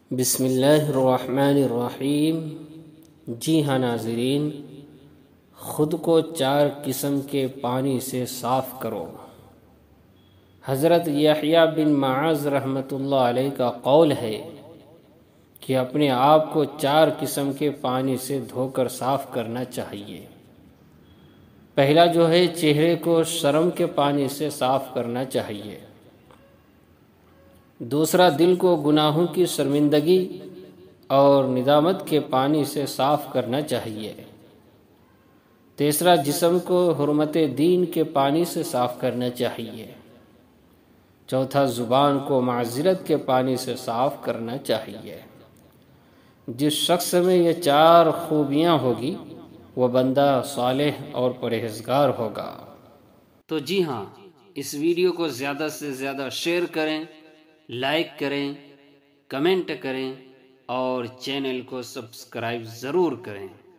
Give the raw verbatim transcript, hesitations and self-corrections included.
بسم اللہ الرحمن الرحیم۔ جی ہاں ناظرین، خود کو چار قسم کے پانی سے صاف کرو۔ حضرت یحییٰ بن معاذ رحمۃ اللہ علیہ کا قول ہے کہ اپنے آپ کو چار قسم کے پانی سے دھو کر صاف کرنا چاہیے۔ پہلا جو ہے، چہرے کو شرم کے پانی سے صاف کرنا چاہیے۔ دوسرا، دل کو گناہوں کی شرمندگی اور ندامت کے پانی سے صاف کرنا چاہیے۔ تیسرا، جسم کو حرمت دین کے پانی سے صاف کرنا چاہیے۔ چوتھا، زبان کو معذرت کے پانی سے صاف کرنا چاہیے۔ جس شخص میں یہ چار خوبیاں ہوگی وہ بندہ صالح اور پرہیزگار ہوگا۔ تو جی ہاں، اس ویڈیو کو زیادہ سے زیادہ شیئر کریں، لائک کریں، کمنٹ کریں اور چینل کو سبسکرائب ضرور کریں۔